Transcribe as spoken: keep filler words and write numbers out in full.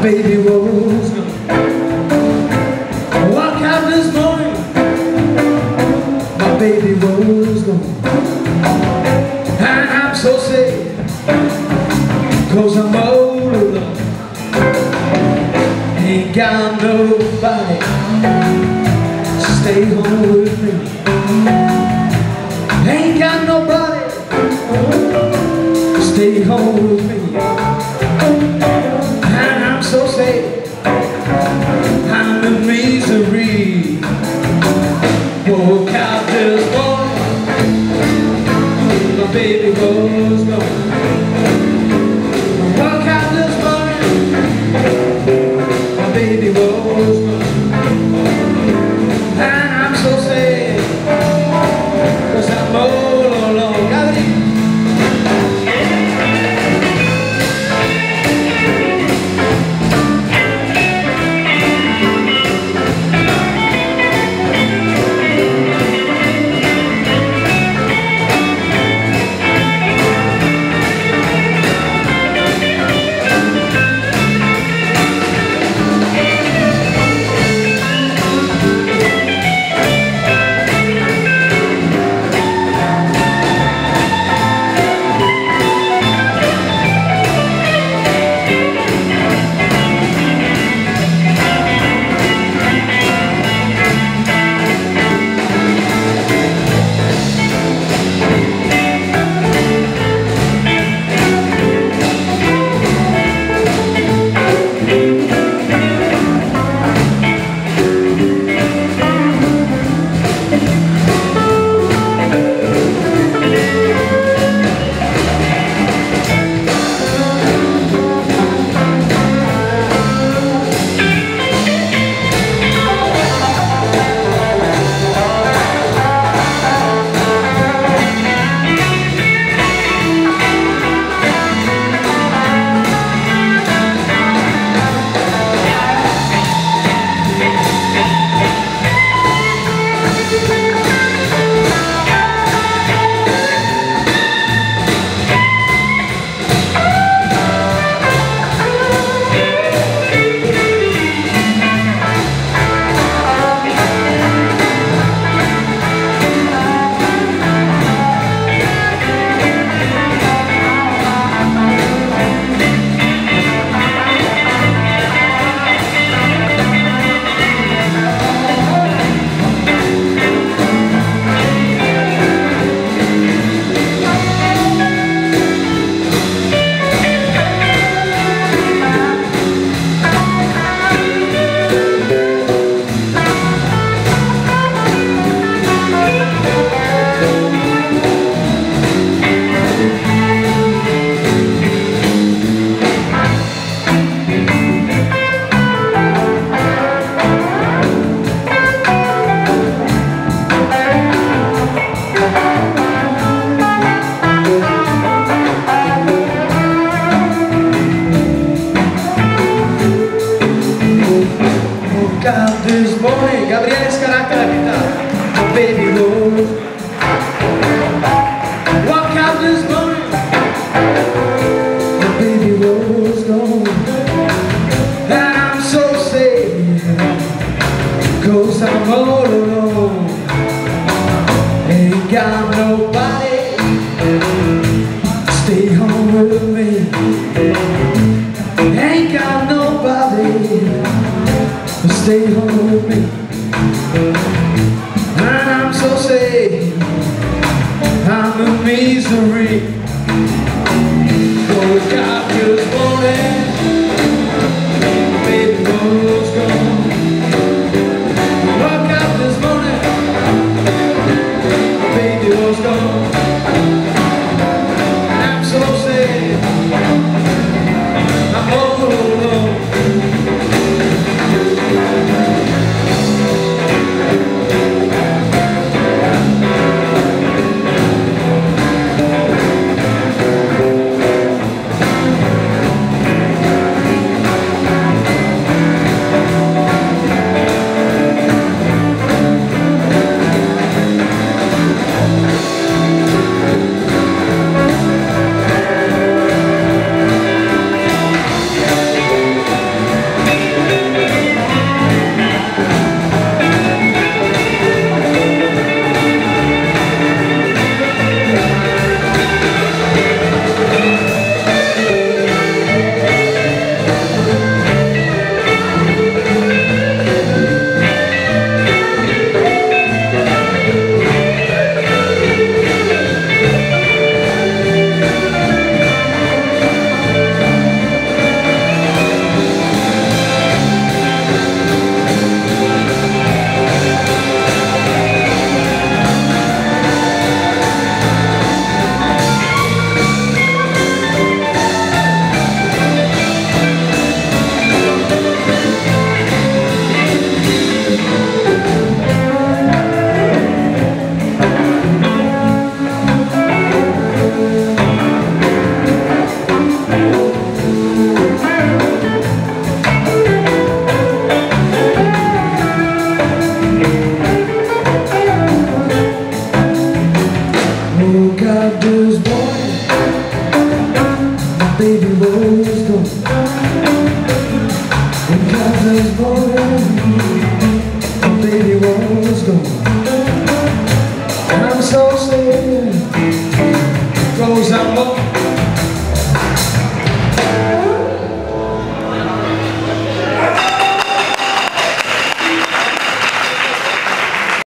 baby was gone. I woke up this morning, my baby was gone. And I'm so sad, 'cause I'm all alone. Ain't got nobody to stay home with me. Ain't got nobody to stay home with me. And I'm so sad, I'm in misery. Woke up this morning, my baby was gone. Woke up this morning, my baby was gone. And I'm so sad, 'cause I'm all alone. This morning, Gabriele Scaracca alla chitarra, baby rose. Walk out this morning, the baby rose gone. And I'm so sad, 'cause I'm all alone. Ain't got nobody to stay home with me. Ain't got nobody stay home with me. And I'm so sad, I'm in misery. Woke up this morning,